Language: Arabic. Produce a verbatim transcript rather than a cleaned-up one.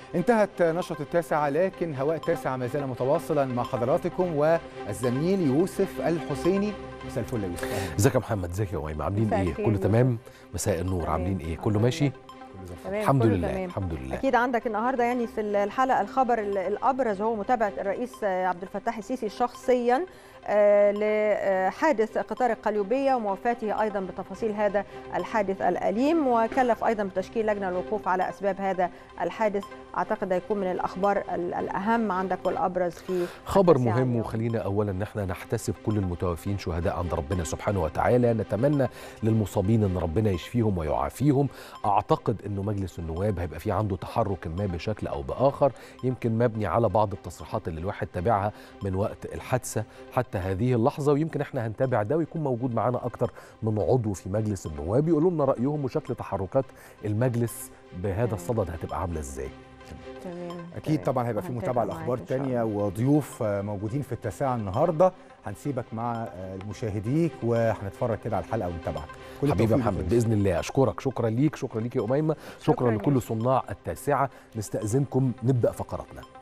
انتهت نشرة التاسعة، لكن هواء التاسعة ما زال متواصلا مع حضراتكم والزميل يوسف الحسيني. مساء الفل يا يوسف. ازيك يا محمد؟ ازيك يا أميمة؟ عاملين ايه؟ كله تمام؟ مساء النور. عاملين ايه؟ كله ماشي؟ الحمد لله تمام. الحمد لله. اكيد عندك النهارده يعني في الحلقه الخبر الابرز هو متابعه الرئيس عبد الفتاح السيسي شخصيا لحادث قطار القليوبيه وموافاته ايضا بتفاصيل هذا الحادث الاليم، وكلف ايضا بتشكيل لجنه للوقوف على اسباب هذا الحادث. اعتقد هيكون من الاخبار الاهم عندك والابرز في خبر مهم. وخلينا اولا ان احنا نحتسب كل المتوفين شهداء عند ربنا سبحانه وتعالى، نتمنى للمصابين ان ربنا يشفيهم ويعافيهم. اعتقد انه مجلس النواب هيبقى في عنده تحرك ما بشكل او باخر، يمكن مبني على بعض التصريحات اللي الواحد تابعها من وقت الحادثه حتى هذه اللحظه، ويمكن احنا هنتابع ده ويكون موجود معانا اكتر من عضو في مجلس النواب يقولوا لنا رايهم وشكل تحركات المجلس بهذا الصدد هتبقى عامله ازاي. تمام. اكيد طبعا هيبقى في متابعه لاخبار تانية وضيوف موجودين في التاسعه النهارده. هنسيبك مع مشاهديك وهنتفرج كده على الحلقه ونتابعك. حبيبي محمد باذن الله. اشكرك. شكرا ليك. شكرا ليك يا أميمة. شكرا, شكرا لكل صناع التاسعه. نستاذنكم نبدا فقراتنا.